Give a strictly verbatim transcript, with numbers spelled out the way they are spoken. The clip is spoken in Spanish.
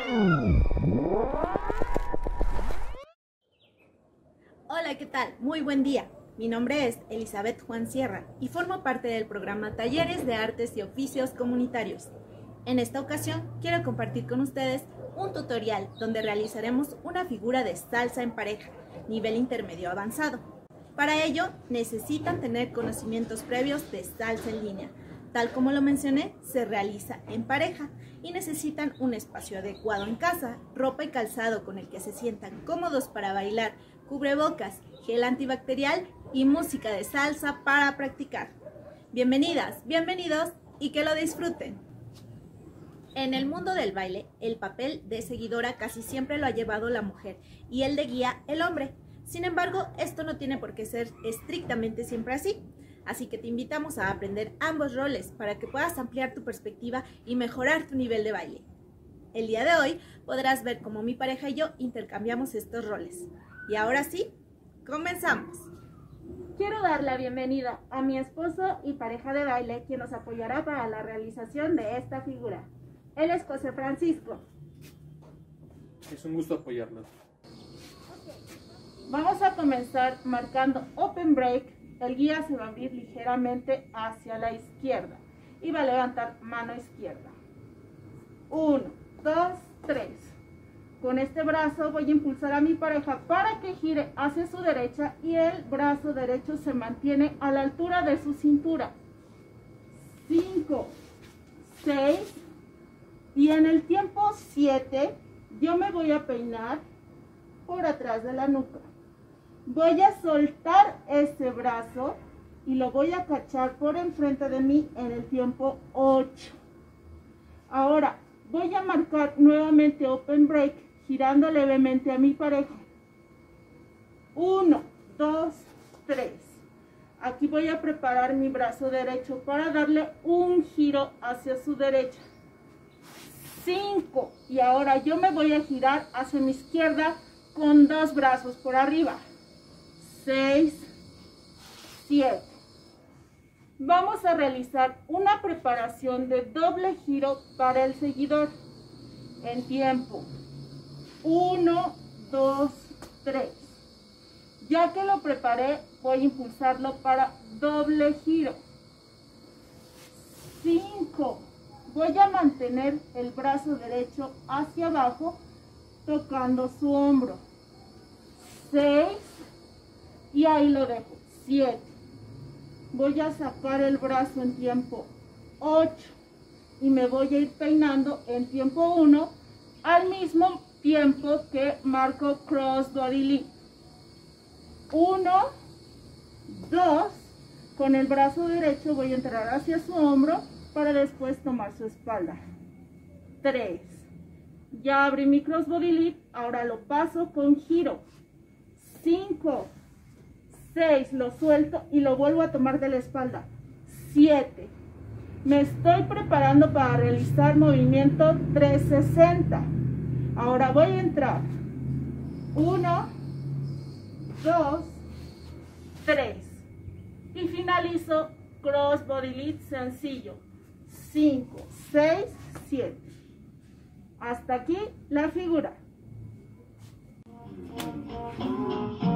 Hola, ¿qué tal? Muy buen día. Mi nombre es Elizabeth Juan Sierra y formo parte del programa Talleres de Artes y Oficios Comunitarios. En esta ocasión quiero compartir con ustedes un tutorial donde realizaremos una figura de salsa en pareja, nivel intermedio avanzado. Para ello necesitan tener conocimientos previos de salsa en línea. Tal como lo mencioné, se realiza en pareja y necesitan un espacio adecuado en casa, ropa y calzado con el que se sientan cómodos para bailar, cubrebocas, gel antibacterial y música de salsa para practicar. Bienvenidas, bienvenidos y que lo disfruten. En el mundo del baile, el papel de seguidora casi siempre lo ha llevado la mujer y el de guía el hombre. Sin embargo, esto no tiene por qué ser estrictamente siempre así. Así que te invitamos a aprender ambos roles para que puedas ampliar tu perspectiva y mejorar tu nivel de baile. El día de hoy podrás ver cómo mi pareja y yo intercambiamos estos roles. Y ahora sí, comenzamos. Quiero dar la bienvenida a mi esposo y pareja de baile, quien nos apoyará para la realización de esta figura. Él es José Francisco. Es un gusto apoyarnos. Vamos a comenzar marcando open break. El guía se va a abrir ligeramente hacia la izquierda y va a levantar mano izquierda. Uno, dos, tres. Con este brazo voy a impulsar a mi pareja para que gire hacia su derecha y el brazo derecho se mantiene a la altura de su cintura. Cinco, seis y en el tiempo siete yo me voy a peinar por atrás de la nuca. Voy a soltar este brazo y lo voy a cachar por enfrente de mí en el tiempo ocho. Ahora voy a marcar nuevamente open break, girando levemente a mi pareja. uno, dos, tres. Aquí voy a preparar mi brazo derecho para darle un giro hacia su derecha. cinco. Y ahora yo me voy a girar hacia mi izquierda con dos brazos por arriba. seis, siete. Vamos a realizar una preparación de doble giro para el seguidor en tiempo uno, dos, tres. Ya que lo preparé, voy a impulsarlo para doble giro. cinco. Voy a mantener el brazo derecho hacia abajo, tocando su hombro. seis. Y ahí lo dejo. siete. Voy a sacar el brazo en tiempo ocho. Y me voy a ir peinando en tiempo uno al mismo tiempo que marco cross body lift. uno, dos. Con el brazo derecho voy a entrar hacia su hombro para después tomar su espalda. tres. Ya abrí mi cross body lift. Ahora lo paso con giro. cinco. seis, lo suelto y lo vuelvo a tomar de la espalda. siete. Me estoy preparando para realizar movimiento trescientos sesenta. Ahora voy a entrar. uno, dos, tres. Y finalizo cross body lift sencillo. cinco, seis, siete. Hasta aquí la figura.